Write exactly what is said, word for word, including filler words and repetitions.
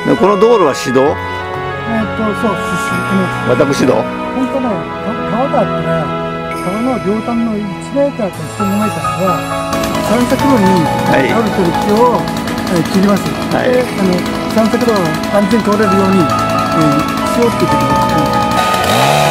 でこの道路は市道？ えっとそう私道？ 本当ね、川があってね、川の両端のいちメーターといちメーターは散策路にあると道を、えー、切ります。はい、であの散策路を安全に通れるように、えー、しようっていうことですね。